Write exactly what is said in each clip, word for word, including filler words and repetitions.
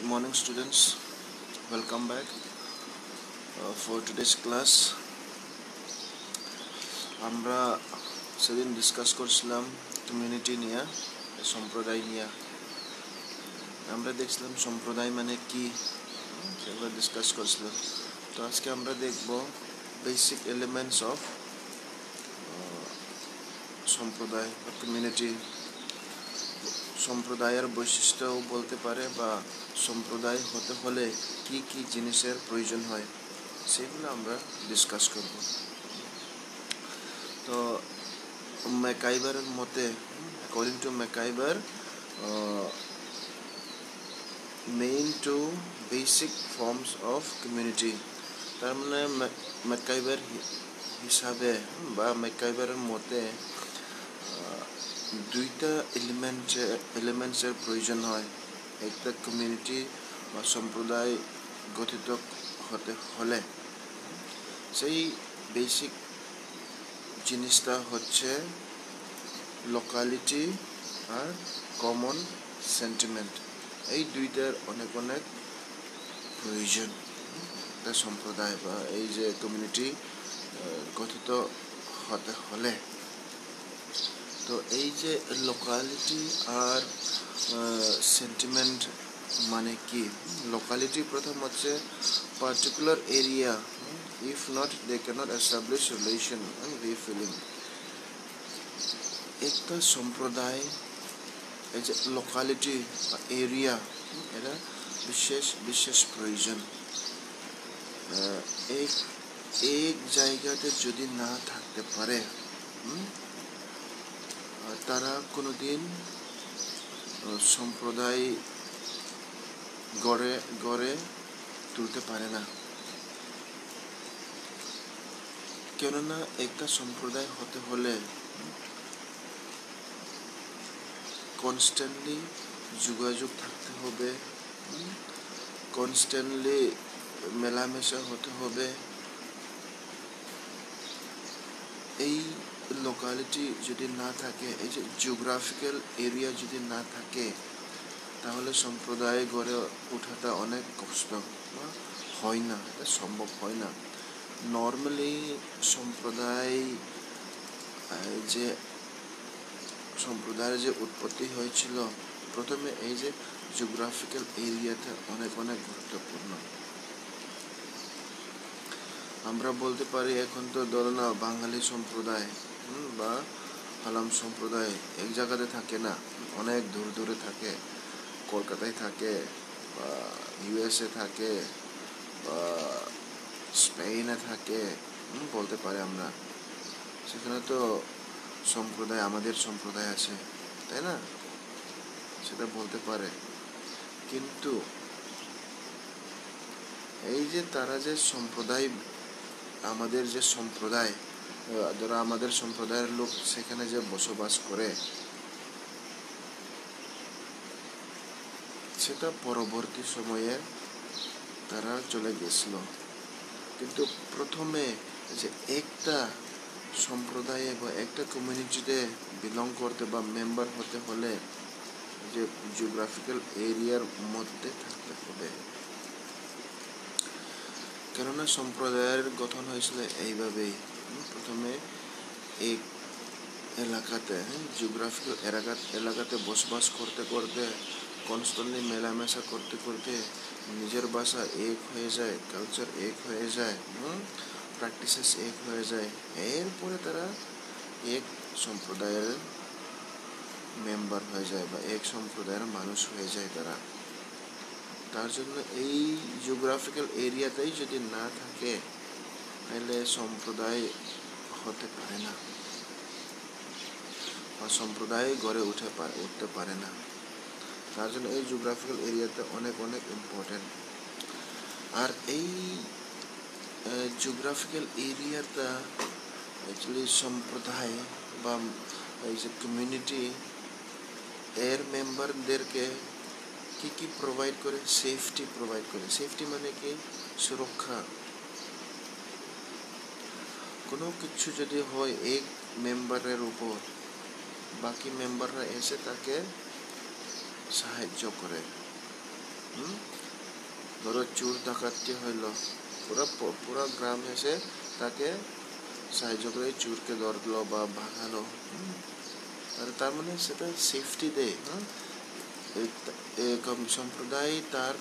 Good morning, students. Welcome back uh, for today's class. আমরা সেদিন discuss করছিলাম community নিয়ে, সম্প্রদায় নিয়ে। আমরা দেখছিলাম সম্প্রদায় মানে কি, সেগুলো ডিসকাস করছিলাম। তো আজকে আমরা দেখব বেসিক এলিমেন্টস অফ সম্প্রদায় বা কমিউনিটি। সম্প্রদায়ের বৈশিষ্ট্যও বলতে পারে, বা সম্প্রদায় হতে হলে কি কি জিনিসের প্রয়োজন হয় সেগুলো আমরা ডিসকাস করব। তো ম্যাকাইবারের মতে, according to MacIver, main two basic forms of community, তার মানে ম্যাকাইবার হিসাবে বা ম্যাকাইবারের মতে দুইটা এলিমেন্ট এলিমেন্টসের প্রয়োজন হয়। একটা কমিউনিটি বা সম্প্রদায় গঠিত হতে হলে সেই বেসিক জিনিসটা হচ্ছে লোকালিটি আর কমন সেন্টিমেন্ট। এই দুইটার অনেক অনেক প্রয়োজন একটা সম্প্রদায় বা এই যে কমিউনিটি গঠিত হতে হলে। তো এই যে লোকালিটি আর সেন্টিমেন্ট মানে কি? লোকালিটি প্রথম হচ্ছে particular area, if not they cannot establish relation and refilling. একটা সম্প্রদায় এই যে লোকালিটি বা এরিয়া, এটা বিশেষ বিশেষ প্রয়োজন। এক এক জায়গাতে যদি না থাকতে পারে, তারা কোনোদিন সম্প্রদায় গড়ে গড়ে তুলতে পারে না। কেননা একটা সম্প্রদায় হতে হলে কনস্ট্যান্টলি যোগাযোগ থাকতে হবে, কনস্ট্যান্টলি মেলামেশা হতে হবে। এই লোকালিটি যদি না থাকে, এই যে জিওগ্রাফিক্যাল এরিয়া যদি না থাকে, তাহলে সম্প্রদায় গড়ে ওঠাটা অনেক কষ্ট বা হয় না, এটা সম্ভব হয় না। নর্মালি সম্প্রদায় যে সম্প্রদায়ের যে উৎপত্তি হয়েছিল প্রথমে এই যে জিওগ্রাফিক্যাল এরিয়াটা অনেক অনেক গুরুত্বপূর্ণ। আমরা বলতে পারি এখন তো ধরো না, বাঙালি সম্প্রদায় বা হালাম সম্প্রদায় এক জায়গাতে থাকে না, অনেক দূর দূরে থাকে। কলকাতায় থাকে, বা ইউএসএ থাকে, বা স্পেনে থাকে, বলতে পারি আমরা। সেখানে তো সম্প্রদায়, আমাদের সম্প্রদায় আছে, তাই না? সেটা বলতে পারে। কিন্তু এই যে তারা যে সম্প্রদায়, আমাদের যে সম্প্রদায়, যারা আমাদের সম্প্রদায়ের লোক সেখানে যে বসবাস করে, সেটা পরবর্তী সময়ে তারা চলে গেছিল। কিন্তু প্রথমে যে একটা সম্প্রদায়ে বা একটা কমিউনিটিতে বিলং করতে বা মেম্বার হতে হলে যে জিওগ্রাফিক্যাল এরিয়ার মধ্যে থাকতে হবে। কেননা সম্প্রদায়ের গঠন হয়েছিল এইভাবেই, প্রথমে এক এলাকাতে, জিওগ্রাফিক্যাল এলাকা এলাকাতে বসবাস করতে করতে, কনস্ট্যান্টলি মেলামেশা করতে করতে নিজের ভাষা এক হয়ে যায়, কালচার এক হয়ে যায়, প্র্যাকটিসেস এক হয়ে যায়। এরপরে তারা এক সম্প্রদায়ের মেম্বার হয়ে যায় বা এক সম্প্রদায়ের মানুষ হয়ে যায় তারা। তার জন্য এই জিওগ্রাফিক্যাল এরিয়াতেই যদি না থাকে, তাহলে সম্প্রদায় হতে পারে না বা সম্প্রদায় গড়ে উঠে উঠতে পারে না। তার জন্য এই জিওগ্রাফিক্যাল এরিয়াতে অনেক অনেক ইম্পর্টেন্ট। আর এই জিওগ্রাফিক্যাল এরিয়াটা অ্যাকচুয়ালি সম্প্রদায় বা এই যে কমিউনিটি এর মেম্বারদেরকে কি কি প্রোভাইড করে? সেফটি প্রোভাইড করে। সেফটি মানে কি? সুরক্ষা। কোনো কিছু যদি হয় এক মেম্বারের উপর, বাকি মেম্বাররা এসে তাকে সাহায্য করে। ধরো চোর ডাকাতি হইল, পুরো পুরো গ্রাম এসে তাকে সাহায্য করে চোরকে ধরলো বা ভাগালো, তার মানে সেটা সেফটি দেয়। সম্প্রদায় তার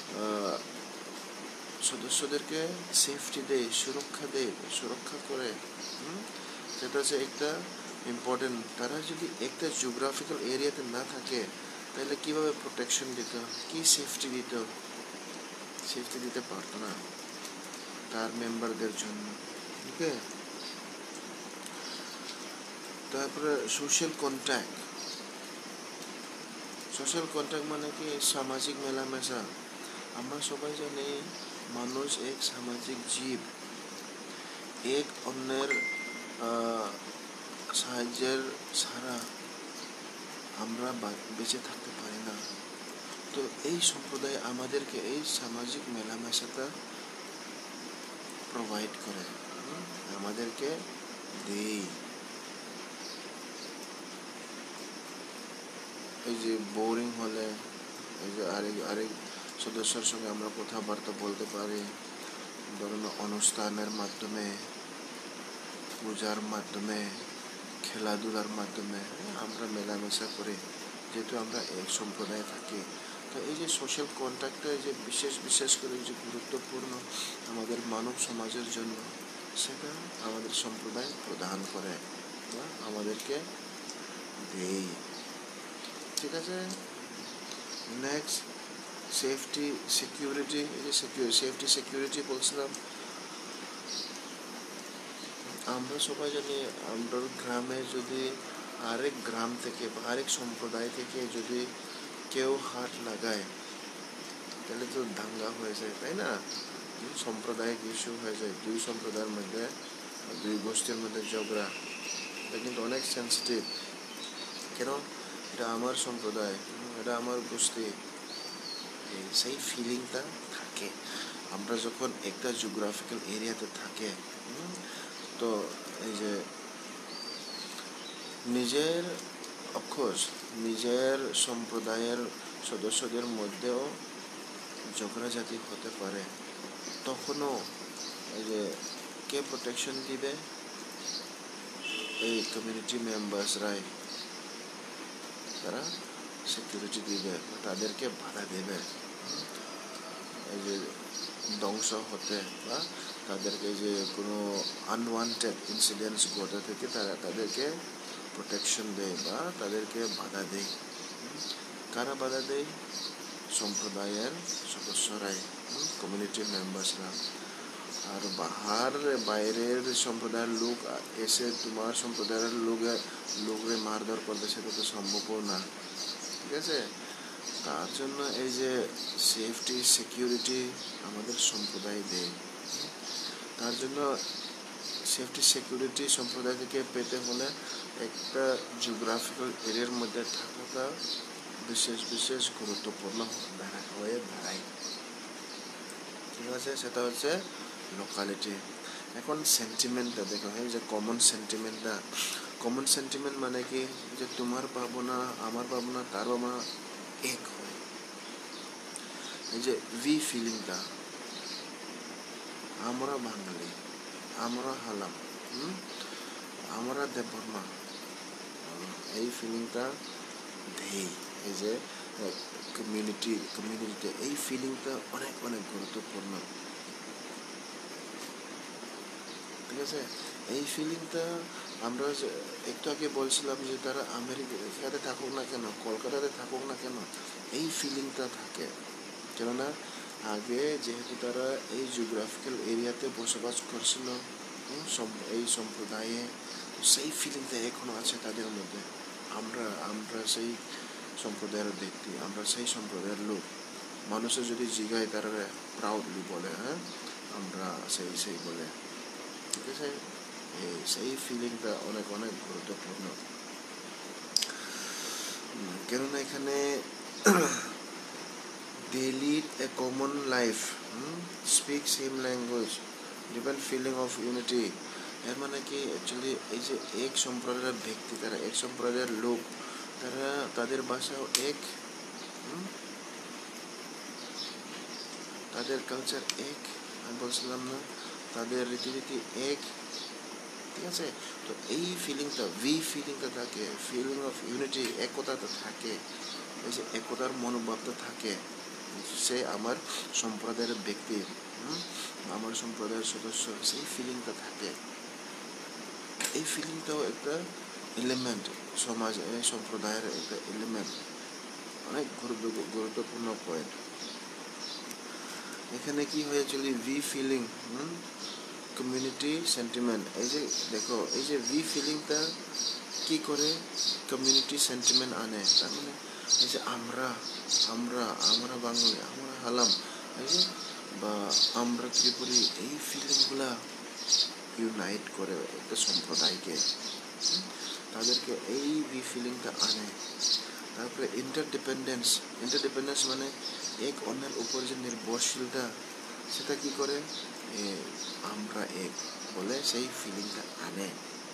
সদস্যদেরকে সেফটি দেয়, সুরক্ষা দেয়, সুরক্ষা করে। সেটা হচ্ছে একটা ইম্পর্টেন্ট। তারা যদি একটা জিওগ্রাফিক্যাল এরিয়াতে না থাকে তাহলে কিভাবে প্রোটেকশন দিত, কি সেফটি দিত? সেফটি দিতে পারতো না তার মেম্বারদের জন্য। ওকে, তারপরে সোশ্যাল কন্ট্যাক্ট। সোশ্যাল কন্ট্যাক্ট মানে কি? সামাজিক মেলামেশা। আমরা সবাই জানি মানুষ এক সামাজিক জীব, এক অন্যের সাহায্যের ছাড়া আমরা বেঁচে থাকতে পারি না। তো এই সম্প্রদায় আমাদেরকে এই সামাজিক মেলামেশাটা প্রোভাইড করে, আমাদেরকে দেয়। এই যে বোরিং হলে এই যে আরেক আরেক সদস্যের সঙ্গে আমরা কথাবার্তা বলতে পারি, ধরুন অনুষ্ঠানের মাধ্যমে, পূজার মাধ্যমে, খেলাধুলার মাধ্যমে আমরা মেলামেশা করি, যেহেতু আমরা এক সম্প্রদায়ে থাকি। তো এই যে সোশ্যাল কন্ট্যাক্টটা যে বিশেষ বিশেষ করে যে গুরুত্বপূর্ণ আমাদের মানব সমাজের জন্য, সেটা আমাদের সম্প্রদায় প্রদান করে বা আমাদেরকে দেয়। ঠিক আছে, নেক্সট সেফটি সিকিউরিটি। এই যে সেফটি সিকিউরিটি বলছিলাম, আমরা সবাই জানি আমরা গ্রামে যদি আরেক গ্রাম থেকে বা আরেক সম্প্রদায় থেকে যদি কেউ হাত লাগায় তাহলে তো দাঙ্গা হয়ে যায়, তাই না? সাম্প্রদায়িক ইস্যু হয়ে যায়, দুই সম্প্রদায়ের মধ্যে, দুই গোষ্ঠীর মধ্যে ঝগড়া। এটা কিন্তু অনেক সেন্সিটিভ। কেন? এটা আমার সম্প্রদায়, এটা আমার গোষ্ঠী, সেই ফিলিংটা থাকে। আমরা যখন একটা জিওগ্রাফিক্যাল এরিয়াতে থাকে, তো এই যে নিজের অফকোর্স নিজের সম্প্রদায়ের সদস্যদের মধ্যেও ঝগড়াঝাটি হতে পারে, তখনও এই যে কে প্রোটেকশন দিবে? এই কমিউনিটি মেম্বার্সরাই, তারা সিকিউরিটি দিবে, তাদেরকে বাধা দেবে এই যে ধ্বংস হতে বা তাদেরকে যে কোনো আনওয়ান্টেড ইনসিডেন্টস ঘটে থেকে তারা তাদেরকে প্রোটেকশন দেয় বা তাদেরকে বাধা দেয়। কারা বাধা দেয়? সম্প্রদায়ের সদস্যরাই, কমিউনিটি মেম্বার্সরা। আর বাহার বাইরের সম্প্রদায়ের লোক এসে তোমার সম্প্রদায়ের লোকে লোকরে মারধর করবে, সেটা তো সম্ভবও না। ঠিক আছে, তার জন্য এই যে সেফটি সিকিউরিটি আমাদের সম্প্রদায় দেয়। তার জন্য সেফটি সিকিউরিটি সম্প্রদায় থেকে পেতে হলে একটা জিওগ্রাফিক্যাল এরিয়ার মধ্যে থাকাটা বিশেষ বিশেষ গুরুত্বপূর্ণ হয়ে দাঁড়ায়। ঠিক আছে, সেটা হচ্ছে লোকালিটি। এখন সেন্টিমেন্টটা দেখো, এই যে কমন সেন্টিমেন্টটা, কমন সেন্টিমেন্ট মানে কি? যে তোমার ভাবনা, আমার ভাবনা, তার ভাবনা এক হয়। এই যে ভি ফিলিংটা, আমরা বাঙালি, আমরা হালাম, হুম আমরা দেববর্মা, এই ফিলিংটা দেই। এই যে কমিউনিটি কমিউনিটিতে এই ফিলিংটা অনেক অনেক গুরুত্বপূর্ণ। ঠিক আছে, এই ফিলিংটা আমরা একটু আগে বলছিলাম যে তারা আমেরিকাতে থাকুক না কেন, কলকাতাতে থাকুক না কেন, এই ফিলিংটা থাকে। কেননা আগে যেহেতু তারা এই জিওগ্রাফিক্যাল এরিয়াতে বসবাস করছিল এই সম্প্রদায়ে, সেই ফিলিংটা এখনো আছে তাদের মধ্যে। আমরা আমরা সেই সম্প্রদায়ের ব্যক্তি, আমরা সেই সম্প্রদায়ের লোক। মানুষের যদি জিগায় তারা প্রাউডলি বলে, হ্যাঁ আমরা সেই সেই বলে। ঠিক আছে, এই সেই ফিলিংটা অনেক অনেক গুরুত্বপূর্ণ। কেননা এখানে they lead a common life, hmm? speak same language, develop feeling of unity। এর মানে কি? অ্যাকচুয়ালি এই যে এক সম্প্রদায়ের ব্যক্তি, তারা এক সম্প্রদায়ের লোক, তারা তাদের ভাষাও এক, তাদের কালচার এক, আমি বলছিলাম না, তাদের রীতিনীতি এক, ঠিক আছে। তো এই ফিলিংটা, ভি ফিলিংটা থাকে, ফিলিং অফ ইউনিটি, একতাটা থাকে, এই যে একতার মনোভাবটা থাকে, সে আমার সম্প্রদায়ের ব্যক্তি, আমার সম্প্রদায়ের সদস্য, সেই ফিলিংটা থাকে। এই ফিলিংটাও একটা এলিমেন্ট, সমাজ সম্প্রদায়ের একটা এলিমেন্ট, অনেক গুরুত্বপূর্ণ পয়েন্ট। এখানে কি হয়েছিল, ভি ফিলিং, কমিউনিটি সেন্টিমেন্ট। এই যে দেখো, এই যে ভি ফিলিংটা কি করে কমিউনিটি সেন্টিমেন্ট আনে, তার মানে এই যে আমরা আমরা আমরা বাঙালি, আমরা হালাম, এই যে বা আমরা ত্রিপুরী, এই ফিলিংগুলা ইউনাইট করে একটা সম্প্রদায়কে, তাদেরকে এই ভি ফিলিংটা আনে। তারপরে ইন্টারডিপেন্ডেন্স, ইন্টারডিপেন্ডেন্স মানে এক অন্যের উপর যে নির্ভরশীলতা, সেটা কি করে আমরা এক বলে সেই ফিলিংটা আনে।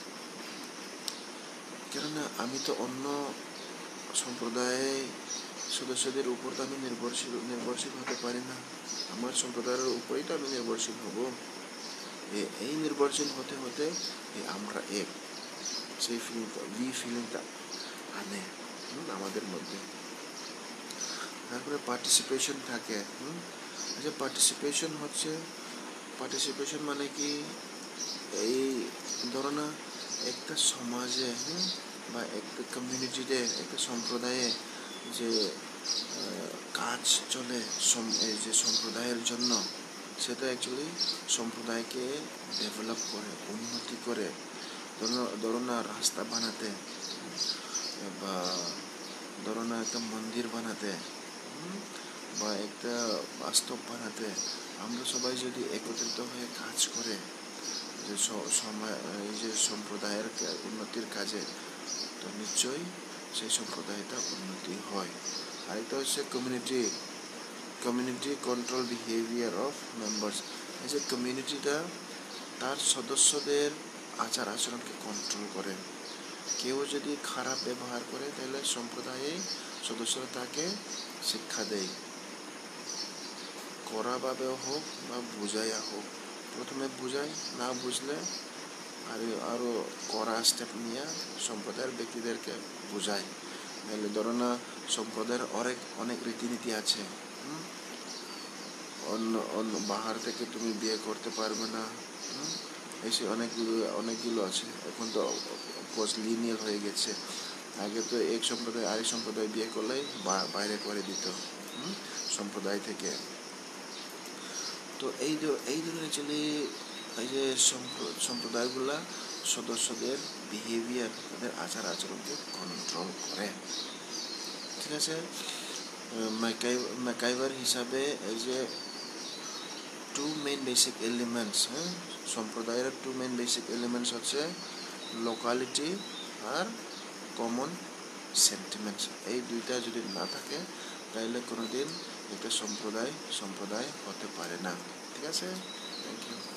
কেননা আমি তো অন্য সম্প্রদায় সদস্যদের উপর তো আমি নির্ভরশীল নির্ভরশীল হতে পারি না, আমার সম্প্রদায়ের উপরেই তো আমি নির্ভরশীল হব। এই নির্ভরশীল হতে হতে আমরা এক, সেই ফিলিংটা, ভি ফিলিংটা আনে আমাদের মধ্যে। তারপরে পার্টিসিপেশন থাকে। হুম আচ্ছা, পার্টিসিপেশন হচ্ছে, পার্টিসিপেশন মানে কি, এই ধরো না একটা সমাজে হুম বা একটা কমিউনিটিতে, একটা সম্প্রদায়ে যে কাজ চলে এই যে সম্প্রদায়ের জন্য, সেটা অ্যাকচুয়ালি সম্প্রদায়কে ডেভেলপ করে, উন্নতি করে। ধরো না রাস্তা বানাতে, বা ধরো না একটা মন্দির বানাতে, বা একটা বাস্তব বানাতে, আমরা সবাই যদি একত্রিত হয়ে কাজ করে যে সময় এই যে সম্প্রদায়ের উন্নতির কাজে, তো নিশ্চয়ই সেই সম্প্রদায়টা উন্নতি হয়। আরেকটা হচ্ছে community, community control behaviour of members. এই যে কমিউনিটিটা তার সদস্যদের আচার আচরণকে কন্ট্রোল করে। কেউ যদি খারাপ ব্যবহার করে, তাহলে সম্প্রদায়ে সদস্যরা তাকে শিক্ষা দেয়, কড়াভাবে হোক বা বুঝাইয়া হোক। প্রথমে বুঝায়, না বুঝলে আরো আরো কড়া স্টেপ নিয়ে সম্প্রদায়ের ব্যক্তিদেরকে বুঝায়। নাহলে ধরো না সম্প্রদায়ের অনেক অনেক রীতিনীতি আছে, অন্য অন্য বাহার থেকে তুমি বিয়ে করতে পারবে না, এসে অনেকগুলো অনেকগুলো আছে। এখন তো লিনিয়ার হয়ে গেছে, আগে তো এক সম্প্রদায় আরেক সম্প্রদায় বিয়ে করলেই বাইরে করে দিত সম্প্রদায় থেকে। তো এই এই ধরনের চলে এই যে সম্প্রদায়গুলা সদস্যদের বিহেভিয়ার, তাদের আচার আচরণকে কন্ট্রোল করে, ঠিক আছে। ম্যাকাইভার হিসাবে এই যে টু মেইন বেসিক এলিমেন্টস, হ্যাঁ সম্প্রদায়ের টু মেইন বেসিক এলিমেন্টস হচ্ছে লোকালিটি আর কমন সেন্টিমেন্টস। এই দুইটা যদি না থাকে, তাহলে কোনোদিন একটা সম্প্রদায় সম্প্রদায় হতে পারে না, ঠিক আছে। Thank you.